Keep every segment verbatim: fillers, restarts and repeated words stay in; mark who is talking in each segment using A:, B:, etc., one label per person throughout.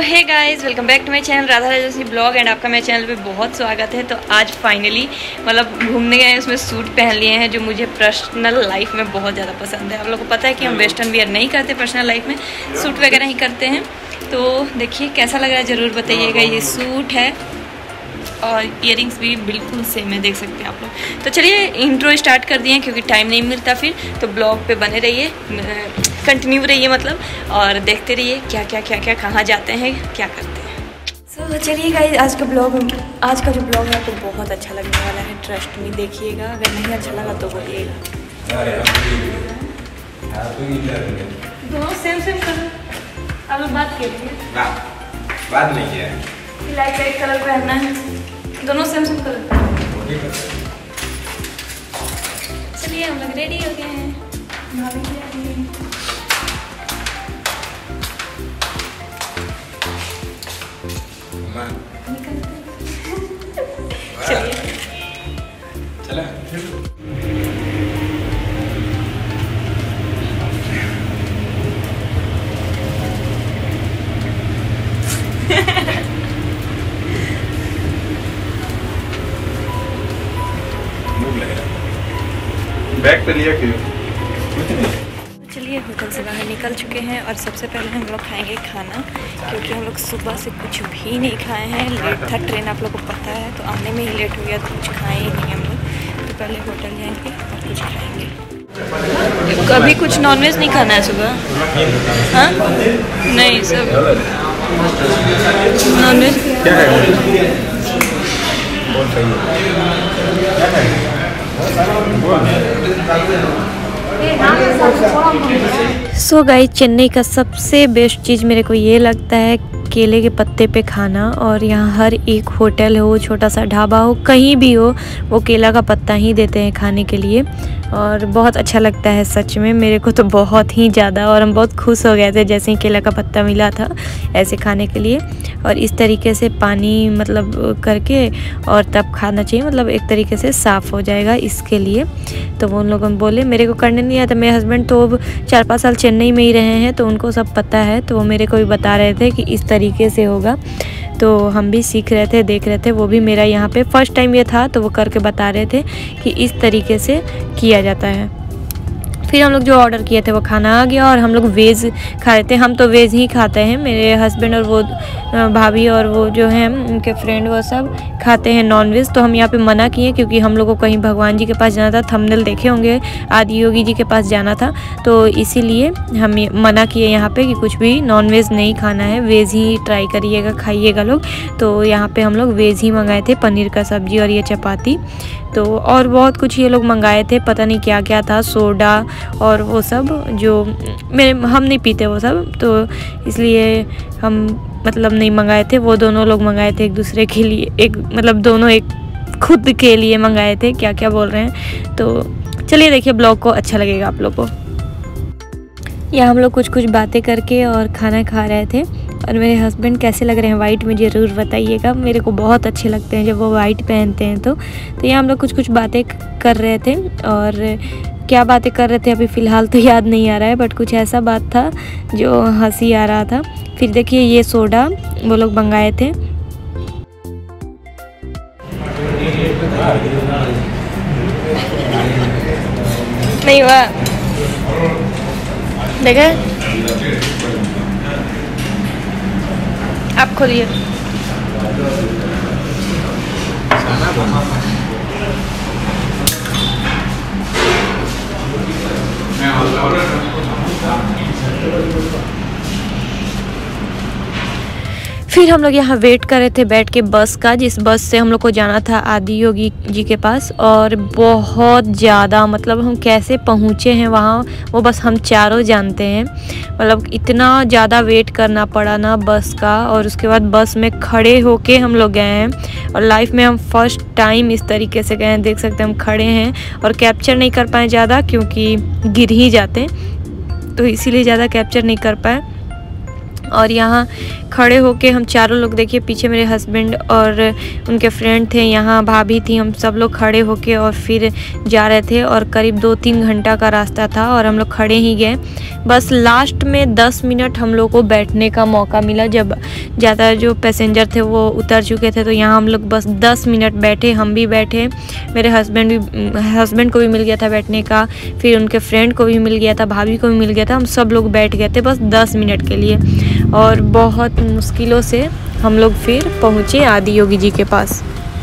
A: Hey guys, welcome back to my channel Radha Rajasi vlog and आपका मेरे channel पे बहुत स्वागत है। तो आज फाइनली मतलब घूमने गए हैं, उसमें सूट पहन लिए हैं जो मुझे पर्सनल लाइफ में बहुत ज़्यादा पसंद है। आप लोगों को पता है कि हम वेस्टर्न वियर नहीं करते, पर्सनल लाइफ में सूट वगैरह ही करते हैं। तो देखिए कैसा लग रहा है, ज़रूर बताइएगा। ये सूट है और इयरिंग्स भी बिल्कुल सेम है, देख सकते हैं आप लोग। तो चलिए इंट्रो स्टार्ट कर दिए क्योंकि टाइम नहीं मिलता फिर, तो ब्लॉग पे बने रहिए, कंटिन्यू रहिए मतलब, और देखते रहिए क्या क्या क्या क्या कहाँ जाते हैं, क्या करते हैं। सो so, चलिए गाइस, आज का ब्लॉग आज का जो ब्लॉग है आपको बहुत अच्छा लगने वाला है, ट्रस्ट में। देखिएगा, अगर नहीं अच्छा लगा तो बोलिएगा। दोनों सेम सेम कलर, आप लोग बात कीजिए।
B: बात नहीं किया है,
A: लाइट लाइट कलर पहनना है, दोनों सेम सेम कलर। चलिए हम लोग रेडी हो गए हैं, भाभी भी आ गई हैं। चलिए
B: चला बैग पे लिया क्यों?
A: चलिए होटल से बाहर निकल चुके हैं और सबसे पहले हम लोग खाएंगे खाना, क्योंकि हम लोग सुबह से कुछ भी नहीं खाए हैं। लेट था ट्रेन, आप लोगों को पता है, तो आने में ही लेट हो गया, तो कुछ खाए ही नहीं हम लोग। तो पहले होटल जाएंगे और कुछ खाएंगे। कभी कुछ नॉनवेज नहीं खाना है सुबह? हाँ नहीं, सब नॉनवेज।
B: क्या है?
A: सो so गाइस, चेन्नई का सबसे बेस्ट चीज़ मेरे को ये लगता है केले के पत्ते पे खाना। और यहाँ हर एक होटल हो, छोटा सा ढाबा हो, कहीं भी हो, वो केला का पत्ता ही देते हैं खाने के लिए। और बहुत अच्छा लगता है सच में, मेरे को तो बहुत ही ज़्यादा। और हम बहुत खुश हो गए थे जैसे ही केला का पत्ता मिला था ऐसे खाने के लिए। और इस तरीके से पानी मतलब करके और तब खाना चाहिए, मतलब एक तरीके से साफ़ हो जाएगा इसके लिए। तो वो उन लोगों ने बोले, मेरे को करने नहीं आता। मेरे हस्बैंड तो अब चार पाँच साल चेन्नई में ही रहे हैं, तो उनको सब पता है। तो वो मेरे को भी बता रहे थे कि इस तरीके से होगा। तो हम भी सीख रहे थे, देख रहे थे। वो भी मेरा यहाँ पे फर्स्ट टाइम ये था, तो वो करके बता रहे थे कि इस तरीके से किया जाता है। फिर हम लोग जो ऑर्डर किए थे वो खाना आ गया और हम लोग वेज खा रहे थे। हम तो वेज ही खाते हैं, मेरे हस्बैंड और वो भाभी और वो जो हैं उनके फ्रेंड, वो सब खाते हैं नॉन वेज। तो हम यहाँ पे मना किए क्योंकि हम लोग को कहीं भगवान जी के पास जाना था। थंबनेल देखे होंगे, आदि योगी जी के पास जाना था, तो इसीलिए हम मना किए यहाँ पे कि कुछ भी नॉन वेज नहीं खाना है, वेज ही ट्राई करिएगा, खाइएगा लोग। तो यहाँ पे हम लोग वेज ही मंगाए थे, पनीर का सब्जी और ये चपाती। तो और बहुत कुछ ये लोग मंगाए थे, पता नहीं क्या क्या था, सोडा और वो सब जो मेरे हम नहीं पीते वो सब, तो इसलिए हम मतलब नहीं मंगाए थे। वो दोनों लोग मंगाए थे एक दूसरे के लिए, एक मतलब दोनों एक खुद के लिए मंगाए थे, क्या क्या बोल रहे हैं। तो चलिए देखिए, ब्लॉग को अच्छा लगेगा आप लोग को। या हम लोग कुछ कुछ बातें करके और खाना खा रहे थे। और मेरे हस्बैंड कैसे लग रहे हैं वाइट में, ज़रूर बताइएगा। मेरे को बहुत अच्छे लगते हैं जब वो वाइट पहनते हैं। तो तो यहाँ हम लोग कुछ कुछ बातें कर रहे थे, और क्या बातें कर रहे थे अभी फ़िलहाल तो याद नहीं आ रहा है, बट कुछ ऐसा बात था जो हंसी आ रहा था। फिर देखिए ये सोडा वो लोग मंगाए थे। नहीं हुआ, देखा आप खोलिए। फिर हम लोग यहाँ वेट कर रहे थे बैठ के बस का, जिस बस से हम लोग को जाना था आदि योगी जी के पास। और बहुत ज़्यादा मतलब हम कैसे पहुँचे हैं वहाँ, वो बस हम चारों जानते हैं। मतलब इतना ज़्यादा वेट करना पड़ा ना बस का। और उसके बाद बस में खड़े होके हम लोग गए हैं, और लाइफ में हम फर्स्ट टाइम इस तरीके से गए हैं। देख सकते हैं हम खड़े हैं, और कैप्चर नहीं कर पाए ज़्यादा क्योंकि गिर ही जाते, तो इसीलिए ज़्यादा कैप्चर नहीं कर पाए। और यहाँ खड़े होके हम चारों लोग, देखिए पीछे मेरे हस्बैंड और उनके फ्रेंड थे, यहाँ भाभी थी, हम सब लोग खड़े होके और फिर जा रहे थे। और करीब दो तीन घंटा का रास्ता था और हम लोग खड़े ही गए। बस लास्ट में दस मिनट हम लोग को बैठने का मौका मिला, जब ज़्यादा जो पैसेंजर थे वो उतर चुके थे। तो यहाँ हम लोग बस दस मिनट बैठे, हम भी बैठे, मेरे हस्बैंड भी हस्बैंड को भी मिल गया था बैठने का, फिर उनके फ्रेंड को भी मिल गया था, भाभी को भी मिल गया था। हम सब लोग बैठ गए थे बस दस मिनट के लिए। और बहुत मुश्किलों से हम लोग फिर पहुँचे आदि योगी जी के पास।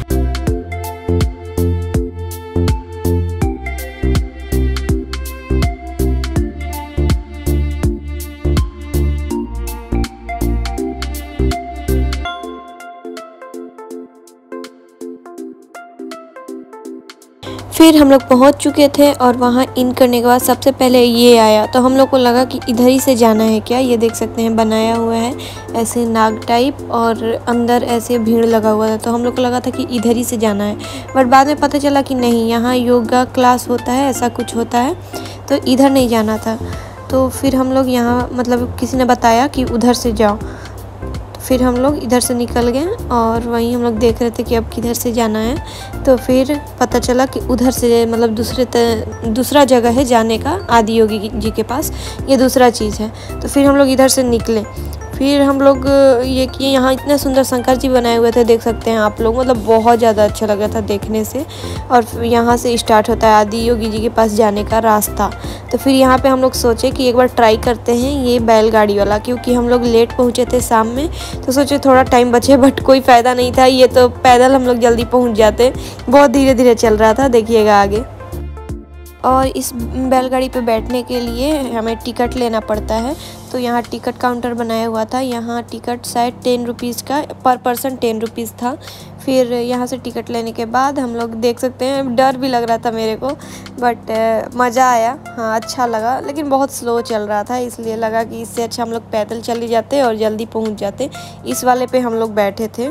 A: फिर हम लोग पहुंच चुके थे और वहां इन करने के बाद सबसे पहले ये आया, तो हम लोग को लगा कि इधर ही से जाना है क्या। ये देख सकते हैं बनाया हुआ है ऐसे नाग टाइप और अंदर ऐसे भीड़ लगा हुआ था, तो हम लोग को लगा था कि इधर ही से जाना है। बट बाद में पता चला कि नहीं, यहाँ योगा क्लास होता है, ऐसा कुछ होता है, तो इधर नहीं जाना था। तो फिर हम लोग यहाँ मतलब किसी ने बताया कि उधर से जाओ, फिर हम लोग इधर से निकल गए और वहीं हम लोग देख रहे थे कि अब किधर से जाना है। तो फिर पता चला कि उधर से मतलब दूसरे दूसरा जगह है जाने का, आदि योगी जी के पास, ये दूसरा चीज़ है। तो फिर हम लोग इधर से निकले। फिर हम लोग ये किए, यहाँ इतने सुंदर शंकर जी बनाए हुए थे, देख सकते हैं आप लोग, मतलब बहुत ज़्यादा अच्छा लग रहा था देखने से। और यहाँ से स्टार्ट होता है आदि योगी जी के पास जाने का रास्ता। तो फिर यहाँ पे हम लोग सोचे कि एक बार ट्राई करते हैं ये बैलगाड़ी वाला, क्योंकि हम लोग लेट पहुँचे थे शाम में, तो सोचे थोड़ा टाइम बचे, बट कोई फ़ायदा नहीं था, ये तो पैदल हम लोग जल्दी पहुँच जाते। बहुत धीरे धीरे चल रहा था, देखिएगा आगे। और इस बैलगाड़ी पे बैठने के लिए हमें टिकट लेना पड़ता है। तो यहाँ टिकट काउंटर बनाया हुआ था, यहाँ टिकट शायद टेन रुपीज़ का पर पर्सन टेन रुपीज़ था। फिर यहाँ से टिकट लेने के बाद हम लोग देख सकते हैं, डर भी लग रहा था मेरे को, बट मज़ा आया, हाँ अच्छा लगा। लेकिन बहुत स्लो चल रहा था, इसलिए लगा कि इससे अच्छा हम लोग पैदल चले जाते और जल्दी पहुँच जाते। इस वाले पे हम लोग बैठे थे।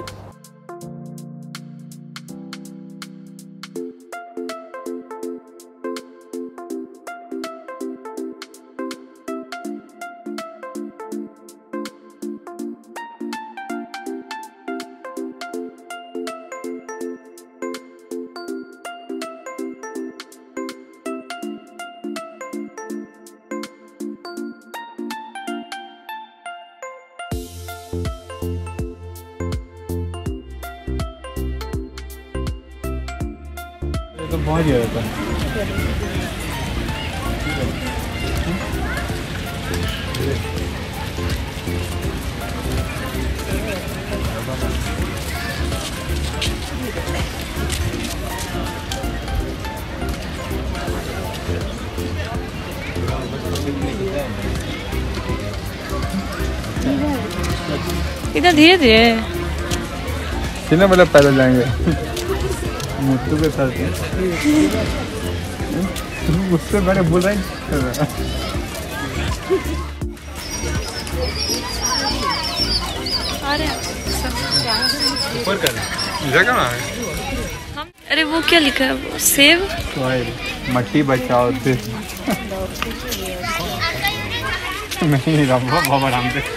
C: तो पहुंच गया था।
A: इधर धीरे धीरे
C: कितना मतलब पैदल जाएंगे मुट्ठू के साथ उससे मैंने बोल रहा है। ऊपर कर जगह है
A: हम, अरे वो क्या लिखा है, वो सेब
C: मट्टी बचाओ नहीं रहा बाबा राम से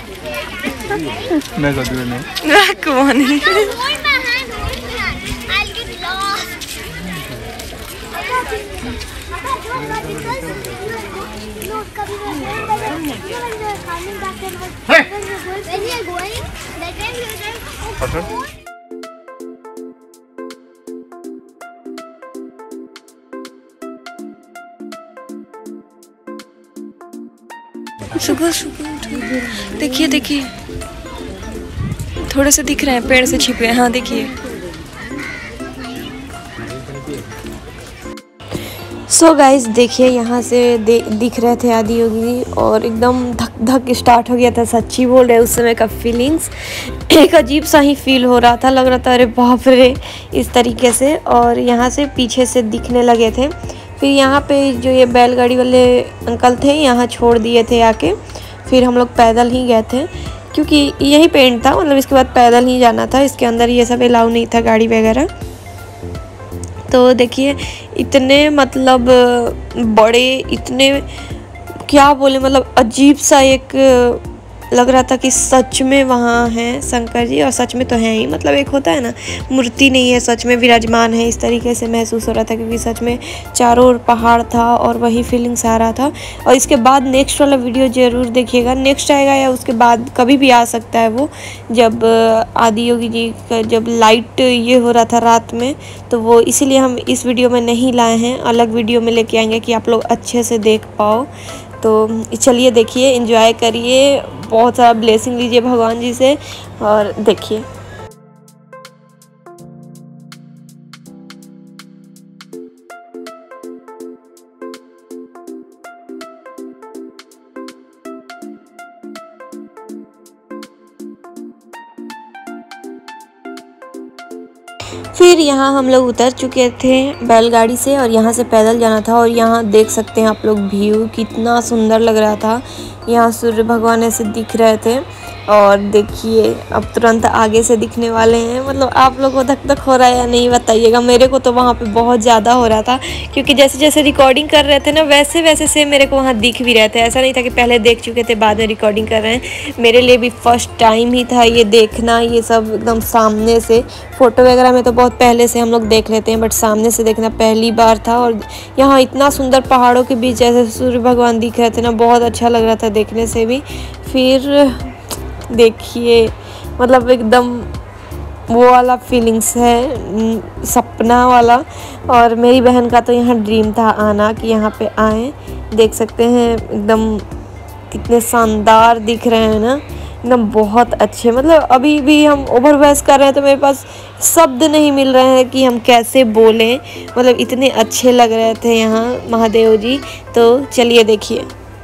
C: मैं सदुए नहीं
A: सुबह सुबह देखिए देखिए थोड़े से दिख रहे हैं, पेड़ से छिपे हैं। हाँ देखिए। सो गाइस देखिए यहाँ से दे, दिख रहे थे आदि योगी और एकदम धक धक स्टार्ट हो गया था, सच्ची बोल रहे उस समय का फीलिंग्स एक अजीब सा ही फील हो रहा था, लग रहा था अरे बाप रे इस तरीके से। और यहाँ से पीछे से दिखने लगे थे। फिर यहाँ पे जो ये बैलगाड़ी वाले अंकल थे यहाँ छोड़ दिए थे आके। फिर हम लोग पैदल ही गए थे क्योंकि यही पेंट था, मतलब इसके बाद पैदल ही जाना था, इसके अंदर ये सब अलाउ नहीं था गाड़ी वगैरह। तो देखिए इतने मतलब बड़े, इतने क्या बोले, मतलब अजीब सा एक लग रहा था कि सच में वहाँ हैं शंकर जी, और सच में तो हैं ही, मतलब एक होता है ना मूर्ति नहीं है, सच में विराजमान है, इस तरीके से महसूस हो रहा था क्योंकि सच में चारों ओर पहाड़ था और वही फीलिंग्स आ रहा था। और इसके बाद नेक्स्ट वाला वीडियो ज़रूर देखिएगा, नेक्स्ट आएगा या उसके बाद कभी भी आ सकता है वो, जब आदि योगी जी का जब लाइट ये हो रहा था रात में, तो वो इसीलिए हम इस वीडियो में नहीं लाए हैं, अलग वीडियो में लेके आएंगे कि आप लोग अच्छे से देख पाओ। तो चलिए देखिए, एंजॉय करिए, बहुत सारा ब्लेसिंग लीजिए भगवान जी से और देखिए। फिर यहाँ हम लोग उतर चुके थे बैलगाड़ी से और यहाँ से पैदल जाना था। और यहाँ देख सकते हैं आप लोग व्यू कितना सुंदर लग रहा था। यहाँ सूर्य भगवान ऐसे दिख रहे थे और देखिए अब तुरंत आगे से दिखने वाले हैं। मतलब आप लोगों को धक धक हो रहा है या नहीं बताइएगा, मेरे को तो वहाँ पे बहुत ज़्यादा हो रहा था क्योंकि जैसे जैसे रिकॉर्डिंग कर रहे थे ना वैसे वैसे से मेरे को वहाँ दिख भी रहे थे। ऐसा नहीं था कि पहले देख चुके थे बाद में रिकॉर्डिंग कर रहे हैं, मेरे लिए भी फर्स्ट टाइम ही था ये देखना, ये सब एकदम सामने से। फ़ोटो वगैरह में तो बहुत पहले से हम लोग देख लेते हैं बट सामने से देखना पहली बार था। और यहाँ इतना सुंदर पहाड़ों के बीच जैसे सूर्य भगवान दिख रहे थे ना, बहुत अच्छा लग रहा था देखने से भी। फिर देखिए मतलब एकदम वो वाला फीलिंग्स है, सपना वाला। और मेरी बहन का तो यहाँ ड्रीम था आना कि यहाँ पे आए। देख सकते हैं एकदम कितने शानदार दिख रहे हैं ना, एकदम बहुत अच्छे। मतलब अभी भी हम ओवर वॉइस कर रहे हैं तो मेरे पास शब्द नहीं मिल रहे हैं कि हम कैसे बोलें, मतलब इतने अच्छे लग रहे थे यहाँ महादेव जी। तो चलिए देखिए।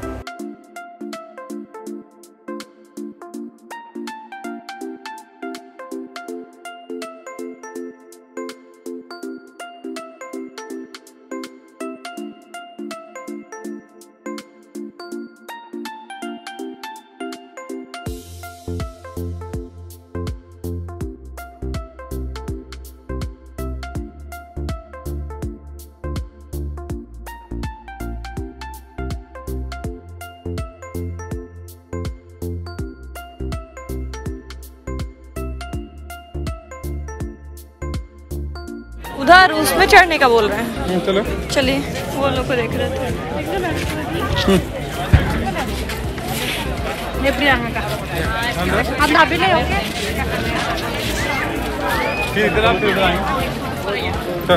A: उधर उसमें चढ़ने का बोल रहे हैं,
C: चलो
A: चलिए। वो लोग को देख रहे थे।
D: ये प्रियंका का आप ना भी ले आओगे
C: फिर इधर आप इधर आएंगे।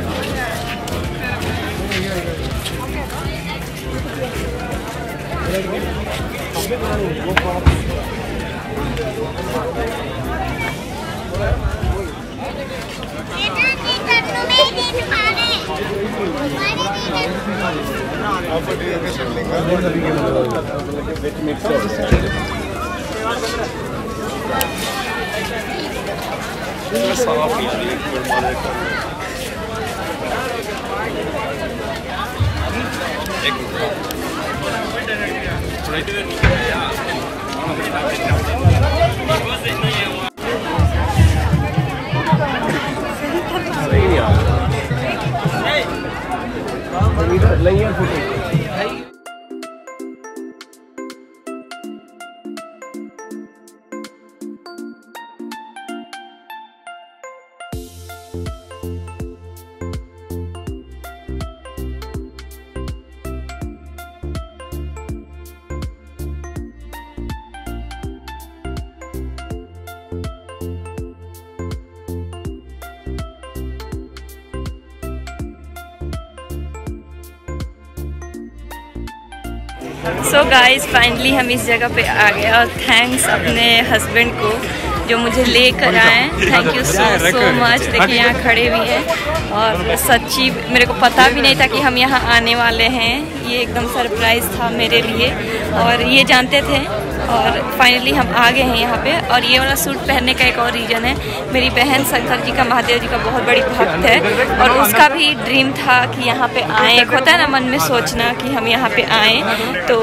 A: सो गाइस फाइनली हम इस जगह पे आ गए और थैंक्स अपने हस्बैंड को जो मुझे लेकर आए। Thank you so so much. देखिए यहाँ खड़े भी हैं और सच्ची मेरे को पता भी नहीं था कि हम यहाँ आने वाले हैं, ये एकदम सरप्राइज़ था मेरे लिए और ये जानते थे। और फाइनली हम आ गए हैं यहाँ पे। और ये वाला सूट पहनने का एक और रीज़न है, मेरी बहन शंकर जी का महादेव जी का बहुत बड़ी भक्त है और उसका भी ड्रीम था कि यहाँ पे आए। एक होता है ना मन में सोचना कि हम यहाँ पे आएँ, तो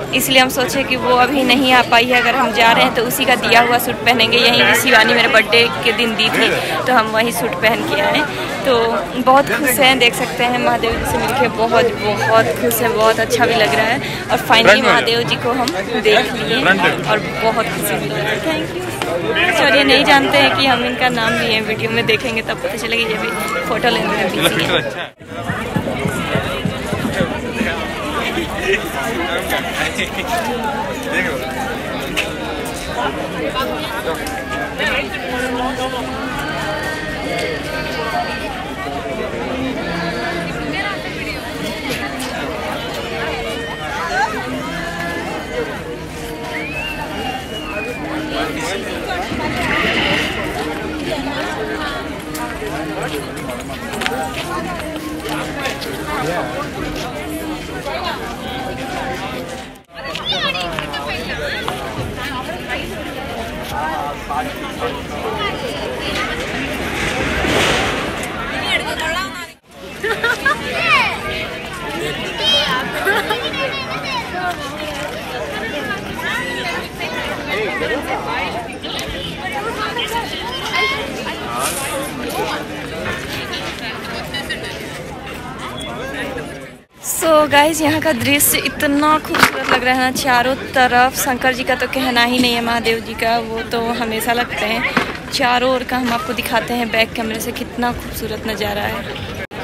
A: इसलिए हम सोचे कि वो अभी नहीं आ पाई है, अगर हम जा रहे हैं तो उसी का दिया हुआ सूट पहनेंगे। यहीं शिवानी मेरे बर्थडे के दिन दी थी तो हम वही सूट पहन के आए। तो बहुत खुश हैं, देख सकते हैं महादेव जी से मिलके बहुत बहुत खुश हैं, बहुत अच्छा भी लग रहा है। और फाइनली महादेव जी को हम देख लिए और बहुत खुशी मिल रही है। Thank you. सॉरी नहीं जानते हैं कि हम इनका नाम लिए हैं, वीडियो में देखेंगे तब पता चलेगा। ये भी फोटो लेने में बिजी है। सो गाइज यहाँ का दृश्य इतना खूबसूरत लग रहा है ना, चारों तरफ। शंकर जी का तो कहना ही नहीं है, महादेव जी का वो तो हमेशा लगते हैं। चारों ओर का हम आपको दिखाते हैं बैक कैमरे से, कितना खूबसूरत नज़ारा है।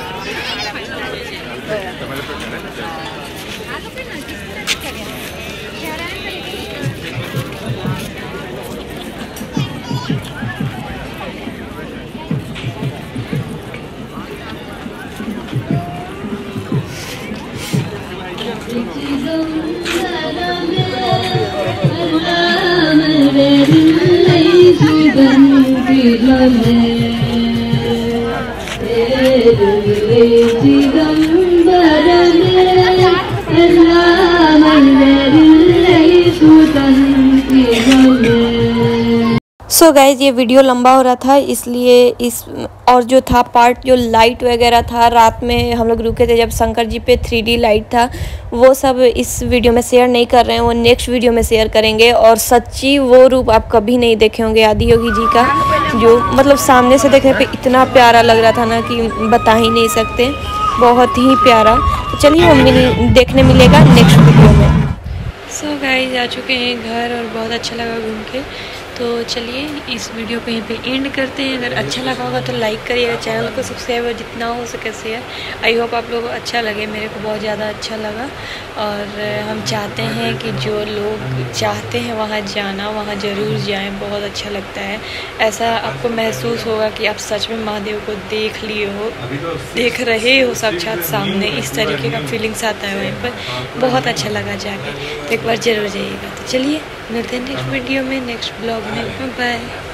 A: सो so गाइज ये वीडियो लंबा हो रहा था इसलिए इस और जो था पार्ट जो लाइट वगैरह था, रात में हम लोग रुके थे जब शंकर जी पे थ्री डी लाइट था, वो सब इस वीडियो में शेयर नहीं कर रहे हैं, वो नेक्स्ट वीडियो में शेयर करेंगे। और सच्ची वो रूप आप कभी नहीं देखे होंगे आदि योगी जी का, जो मतलब सामने से देखने पे इतना प्यारा लग रहा था ना कि बता ही नहीं सकते, बहुत ही प्यारा। तो चलिए वो मिल देखने मिलेगा नेक्स्ट वीडियो में। सो so गाइज आ चुके हैं घर और बहुत अच्छा लगा घूम के। तो चलिए इस वीडियो को यहीं पे एंड करते हैं। अगर अच्छा लगा होगा तो लाइक करिएगा, चैनल को सब्सक्राइब जितना हो सके शेयर। आई होप आप लोगों को अच्छा लगे, मेरे को बहुत ज़्यादा अच्छा लगा। और हम चाहते हैं कि जो लोग चाहते हैं वहाँ जाना वहाँ ज़रूर जाएं, बहुत अच्छा लगता है। ऐसा आपको महसूस होगा कि आप सच में महादेव को देख लिए हो, देख रहे हो साक्षात सामने, इस तरीके का फीलिंग्स आता है वहीं पर। बहुत अच्छा लगा जाके, तो एक बार ज़रूर जाइएगा। तो चलिए मिलते हैं नेक्स्ट वीडियो में, नेक्स्ट ब्लॉग में। बाय।